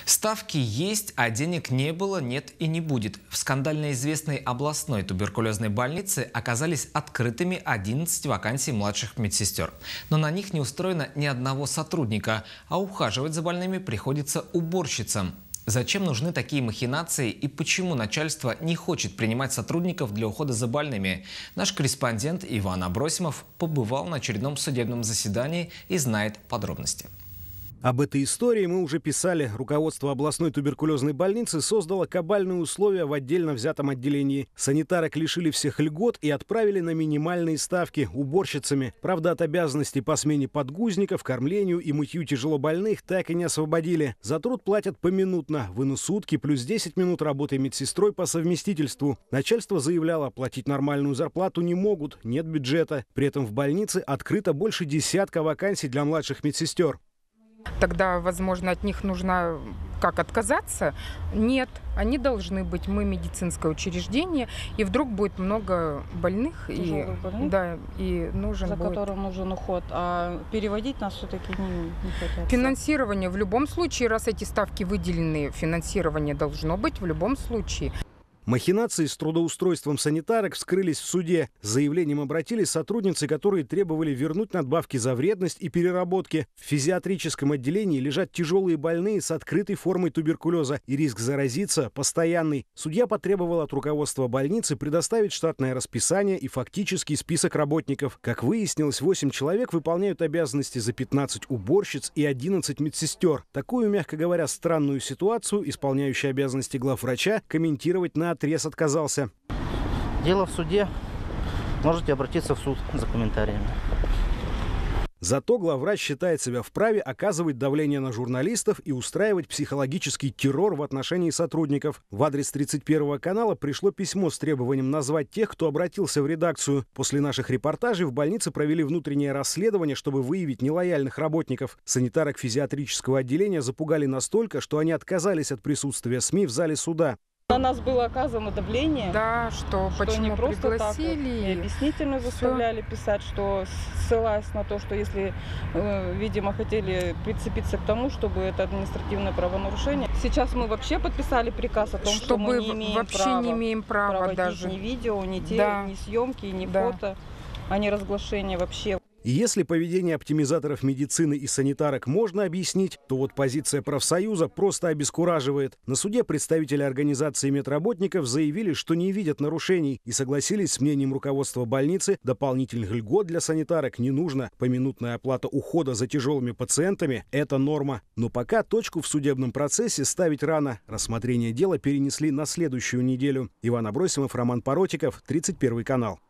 Ставки есть, а денег не было, нет и не будет. В скандально известной областной туберкулезной больнице оказались открытыми 11 вакансий младших медсестер. Но на них не устроено ни одного сотрудника, а ухаживать за больными приходится уборщицам. Зачем нужны такие махинации и почему начальство не хочет принимать сотрудников для ухода за больными? Наш корреспондент Иван Абросимов побывал на очередном судебном заседании и знает подробности. Об этой истории мы уже писали. Руководство областной туберкулезной больницы создало кабальные условия в отдельно взятом отделении. Санитарок лишили всех льгот и отправили на минимальные ставки уборщицами. Правда, от обязанностей по смене подгузников, кормлению и мытью тяжелобольных так и не освободили. За труд платят поминутно. Вынос сутки плюс 10 минут работы медсестрой по совместительству. Начальство заявляло, платить нормальную зарплату не могут, нет бюджета. При этом в больнице открыто больше десятка вакансий для младших медсестер. Тогда, возможно, от них нужно отказаться? Нет, они должны быть. Мы медицинское учреждение, и вдруг будет много больных, больных? Да, и нужен за будет... которым нужен уход, а переводить нас все-таки не хотят. Финансирование в любом случае, раз эти ставки выделены, финансирование должно быть в любом случае. Махинации с трудоустройством санитарок вскрылись в суде. С заявлением обратились сотрудницы, которые требовали вернуть надбавки за вредность и переработки. В физиатрическом отделении лежат тяжелые больные с открытой формой туберкулеза, и риск заразиться постоянный. Судья потребовал от руководства больницы предоставить штатное расписание и фактический список работников. Как выяснилось, 8 человек выполняют обязанности за 15 уборщиц и 11 медсестер. Такую, мягко говоря, странную ситуацию исполняющий обязанности главврача комментировать наотрез отказался. Дело в суде. Можете обратиться в суд за комментариями. Зато главврач считает себя вправе оказывать давление на журналистов и устраивать психологический террор в отношении сотрудников. В адрес 31 канала пришло письмо с требованием назвать тех, кто обратился в редакцию. После наших репортажей в больнице провели внутреннее расследование, чтобы выявить нелояльных работников. Санитарок физиатрического отделения запугали настолько, что они отказались от присутствия СМИ в зале суда. На нас было оказано давление. Да, что почему не просто пригласили. Так, и объяснительную заставляли писать, что ссылаясь на то, что если, видимо, хотели прицепиться к тому, чтобы это административное правонарушение. Сейчас мы вообще подписали приказ о том, что мы не имеем права проводить даже ни видео, ни съемки, ни фото, а не разглашение вообще. И если поведение оптимизаторов медицины и санитарок можно объяснить, то вот позиция профсоюза просто обескураживает. На суде представители организации медработников заявили, что не видят нарушений и согласились с мнением руководства больницы, дополнительных льгот для санитарок не нужно. Поминутная оплата ухода за тяжелыми пациентами – это норма. Но пока точку в судебном процессе ставить рано. Рассмотрение дела перенесли на следующую неделю. Иван Абросимов, Роман Паротиков, 31 канал.